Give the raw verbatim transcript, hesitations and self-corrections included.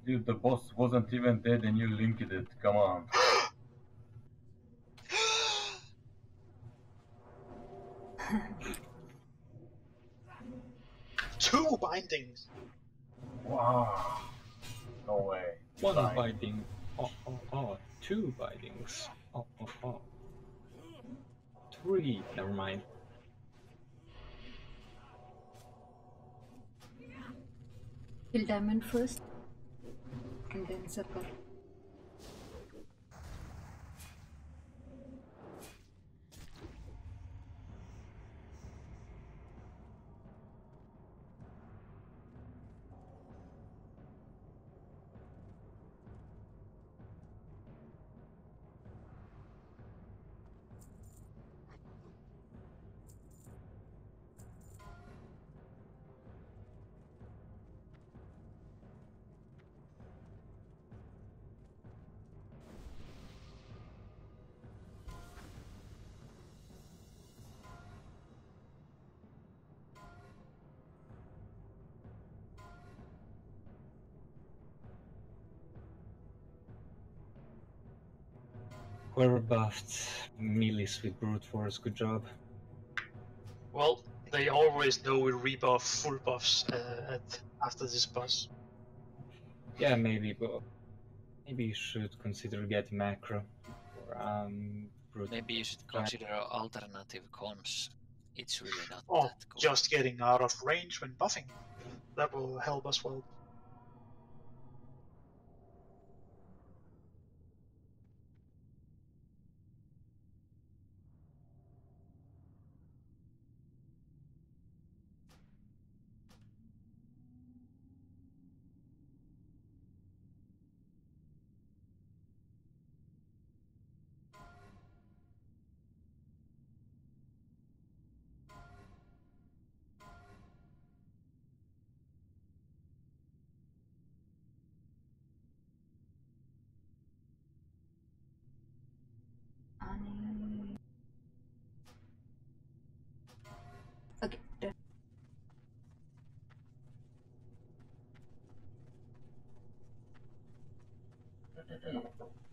Dude, the boss wasn't even dead and you linked it. Come on. Two bindings! Wow. No way. One Fine. binding. Oh, oh, oh. Two bindings. Oh, oh, oh. Three. Never mind. Kill diamond first, and then circle. Whoever buffed Melis with brute force, good job. Well, they always know we rebuff full buffs uh, at, after this boss. Yeah, maybe, but maybe you should consider getting macro. Or, um, brute Maybe you should consider alternative cons. It's really not Oh, that cool. just getting out of range when buffing. That will help as well. Ani. Okay, done.